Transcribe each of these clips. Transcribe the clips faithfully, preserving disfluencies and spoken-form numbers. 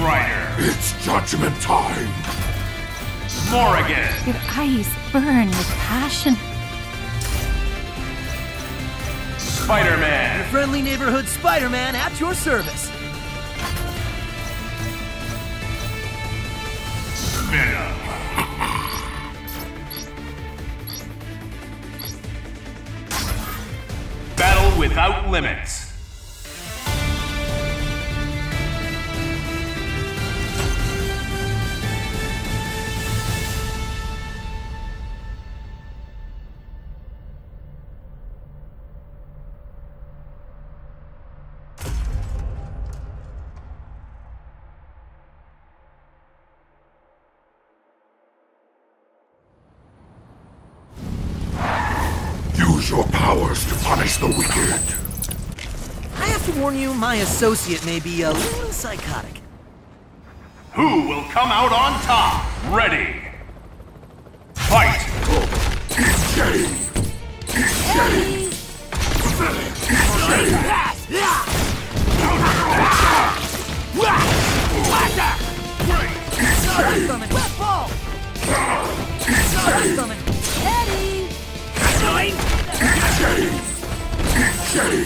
Rider! It's judgment time! Morrigan! Your eyes burn with passion. Spider-Man! Your friendly neighborhood Spider-Man at your service. Venom! Battle without limits! Use your powers to punish the wicked. I have to warn you, my associate may be a little psychotic. Who will come out on top? Ready! Fight! E J! E J! Pathetic! E J! Coming. Wet ball! Coming. Eddie! E J! E J!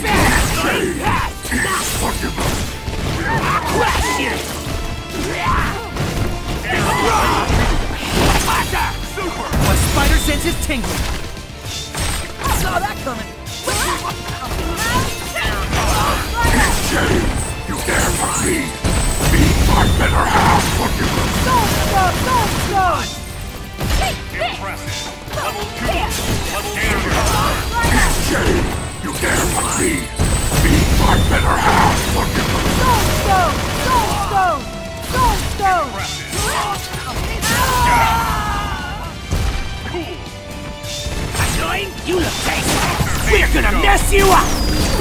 My spider sense is tingling. Saw that coming. E J! You dare for me? Be my better half, forgiven. Don't stop! Don't stop! Impressive! Level two! Level E J! You dare for me? Be my better half, forgiven. Don't stop! Don't stop! Don't stop! Impressive! Cool! You look tasty. We're gonna mess you up.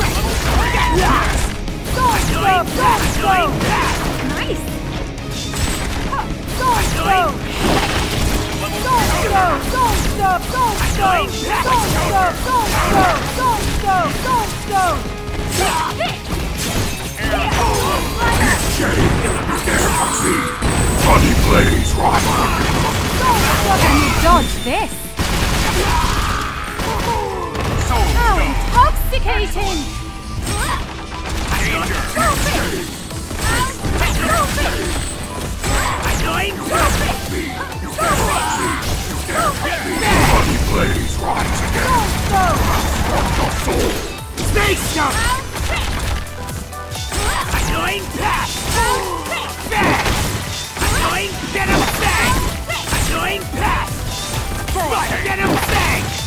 Don't stop! Don't stop! Nice! Don't stop! Don't stop! Don't stop! Don't stop! Don't stop! Don't stop! Don't stop! Don't stop! E J! You dare for me? Bloody blaze, rival. Can you dodge this? So How dumb! intoxicating! Danger! Bloody blaze, rise again. From the soul. Space jump. Annoying pass. Bang. Annoying venom bang. Annoying pass. Venom bang.